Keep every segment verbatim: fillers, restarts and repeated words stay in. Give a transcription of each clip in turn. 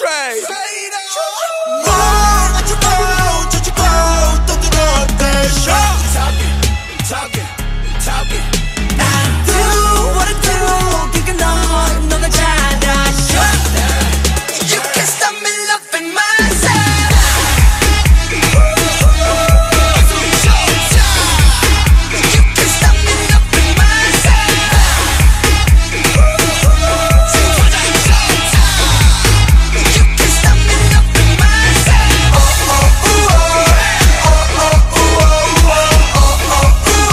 Trey. Talking, talking. I do what I do. 그게 넌 너가 잘 아셔. You can't stop me loving myself. You can't stop me loving myself. You can't stop me loving myself. Oh oh oh oh oh oh oh oh.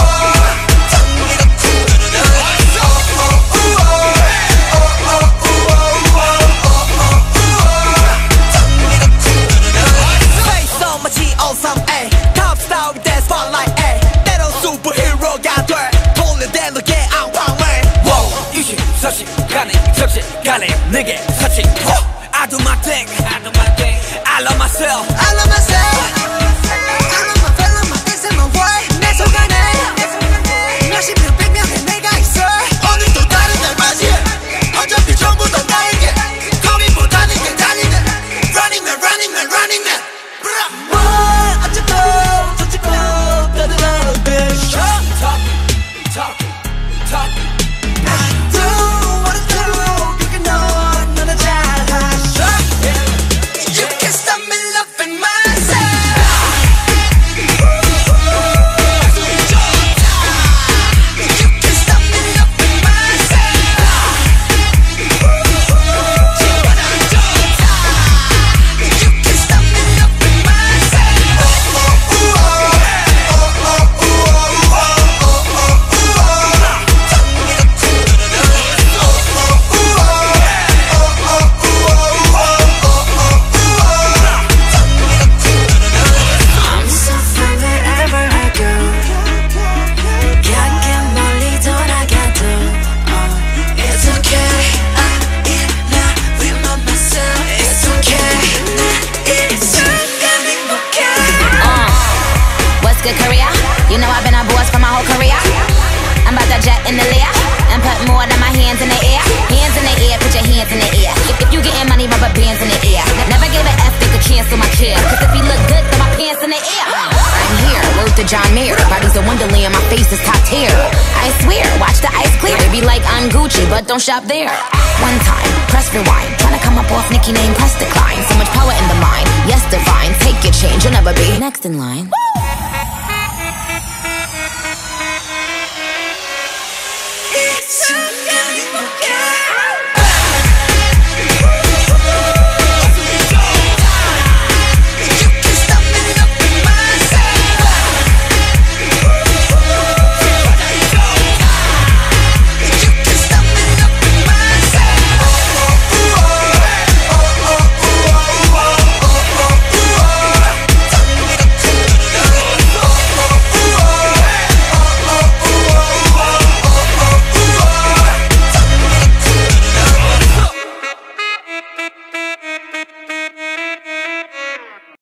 가네 내게 사치 I do my thing I do my thing I love myself I love myself I love my feel my things and my way 내 손 안에 몇십 명 백 명의 내가 있어 오늘도 다른 날 맞이 어차피 전부 다 나에게 고민보다는 게 달리는 Running man running man running man 뭘 어쩌고 저쩌고 다들 알아봐 Talking talking talking Korea, you know I've been a boss for my whole career. I'm about to jet in the layer and put more than my hands in the air. Hands in the air, put your hands in the air. If, if you getting money, rubber bands in the air. Never gave an F, they could cancel my care. Cause if he look good, throw my pants in the air. I'm here, word to John Mayer. Body's a wonderland, my face is top tier. I swear, watch the ice clear. They be like I'm Gucci, but don't shop there. One time, press rewind. Tryna come up off Nicki name, press decline. So much power in the mind, yes divine. Take your change, you'll never be next in line.